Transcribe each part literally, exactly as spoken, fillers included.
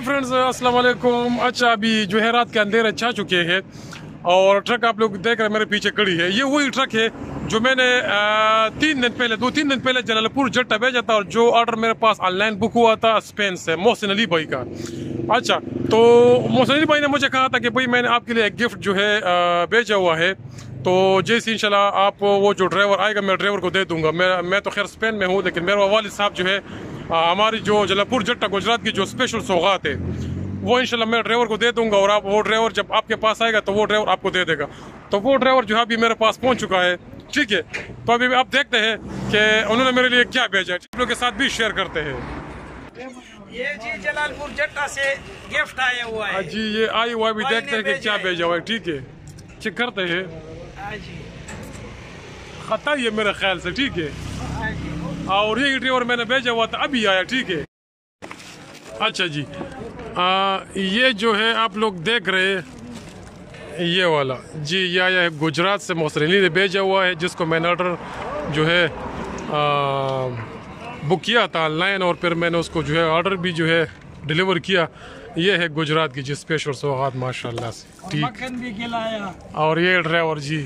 Friends, अस्सलाम वालेकुम। अच्छा, अभी जो है रात के अंधेरे छा चुके हैं और ट्रक आप लोग देख रहे हैं मेरे पीछे खड़ी है। ये वही ट्रक है जो मैंने आ, तीन दिन पहले दो तीन दिन पहले जलालपुर जट्टा भेजा था और जो ऑर्डर मेरे पास ऑनलाइन बुक हुआ था स्पेन से मोहसिन अली भाई का। अच्छा, तो मोहसिन अली भाई ने मुझे कहा था कि भाई मैंने आपके लिए एक गिफ्ट जो है आ, भेजा हुआ है, तो जैसे इंशाल्लाह आप वो जो ड्राइवर आएगा मैं ड्राइवर को दे दूंगा। मैं मैं तो खैर स्पेन में हूँ, लेकिन मेरे वालिद साहब जो है आ, हमारी जो जलालपुर जट्टा गुजरात की जो स्पेशल सौगात है वो इंशाल्लाह मैं ड्राइवर को दे दूंगा और आप वो ड्राइवर जब आपके पास आएगा तो वो ड्राइवर आपको दे देगा। तो वो ड्राइवर जो है अभी मेरे पास पहुंच चुका है, ठीक है। तो अभी आप देखते हैं कि उन्होंने मेरे लिए क्या भेजा है, आप लोगों के साथ भी शेयर करते हैं। ये जी जलालपुर जट्टा से गिफ्ट आया हुआ है जी, ये आई हुआ भी देखते हैं कि क्या भेजा हुआ है, ठीक है। चेक करते हैं, खता ही है मेरे ख्याल से, ठीक है। और ये ड्राइवर मैंने भेजा हुआ था अभी आया, ठीक है। अच्छा जी, आ, ये जो है आप लोग देख रहे हैं ये वाला जी, ये आया है गुजरात से, मोहसिन अली ने भेजा हुआ है, जिसको मैंने ऑर्डर जो है आ, बुक किया था ऑनलाइन और फिर मैंने उसको जो है ऑर्डर भी जो है डिलीवर किया। ये है गुजरात की जी स्पेशल सौगात माशाल्लाह से, ठीक। मक्खन भी खिलाया और ये ड्राइवर जी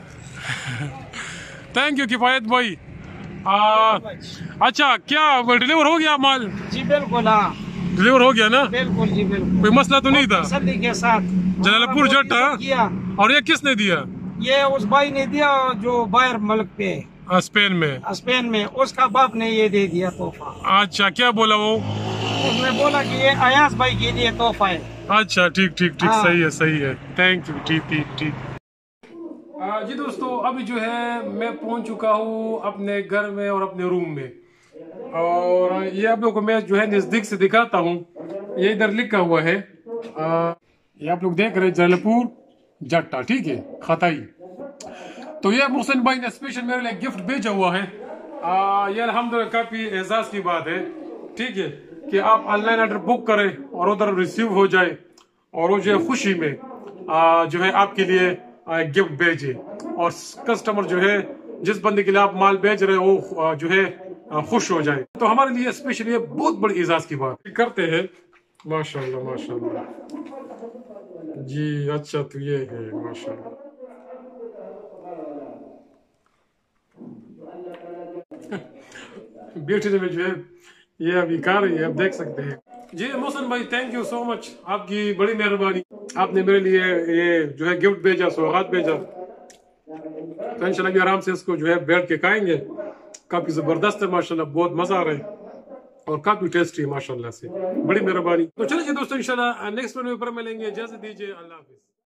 थैंक यू किफायत भाई। आ, अच्छा, क्या डिलीवर हो गया माल? जी बिल्कुल, हाँ डिलीवर हो गया ना? बिल्कुल जी बिल्कुल, कोई मसला तो नहीं था? तसल्ली के साथ जलालपुर जट्टा किया। और ये किसने दिया? ये उस भाई ने दिया जो बाहर मुल्क पे आ, स्पेन में स्पेन में, उसका बाप ने ये दे दिया तोहफा। अच्छा, क्या बोला वो? उसने बोला कि ये अयाज भाई के लिए तोहफा है। अच्छा, ठीक ठीक ठीक, हाँ। सही है सही है, थैंक यू, ठीक ठीक ठीक। जी दोस्तों, अभी जो है मैं पहुंच चुका हूँ अपने घर में और अपने रूम में, और ये आप लोगों को मैं जो है नजदीक से दिखाता हूँ। ये इधर लिखा हुआ है, आ, ये आप लोग देख रहे हैं जलालपुर जट्टा, ठीक है, खताई। तो ये मोहसिन भाई ने स्पेशल मेरे लिए गिफ्ट भेजा हुआ है। आ, ये अल्हम्दुलिल्लाह काफी एजाज की बात है, ठीक है, कि आप ऑनलाइन ऑर्डर बुक करें और उधर रिसीव हो जाए और वो जो है खुशी में आ, जो है आपके लिए गिफ्ट भेजे, और कस्टमर जो है जिस बंदे के लिए आप माल भेज रहे हो वो जो है खुश हो जाए। तो हमारे लिए स्पेशली ये बहुत बड़ी एजाज की बात करते हैं। माशाल्लाह माशाल्लाह जी। अच्छा, तो ये है माशाल्लाह बेटे में जो है ये अभी कार है, आप देख सकते हैं जी। मोहसिन भाई थैंक यू सो मच, आपकी बड़ी मेहरबानी, आपने मेरे लिए ये जो है गिफ्ट भेजा, सौगात भेजा। तो इंशाल्लाह भी आराम से इसको जो है बैठ के खाएंगे। काफी जबरदस्त है माशाल्लाह, बहुत मजा आ रहा है और काफी टेस्टी है माशाल्लाह से, बड़ी मेहरबानी। तो चलिए दोस्तों, इंशाल्लाह नेक्स्ट वीडियो पर मिलेंगे, इजाजत दीजिए, अल्लाह हाफिज।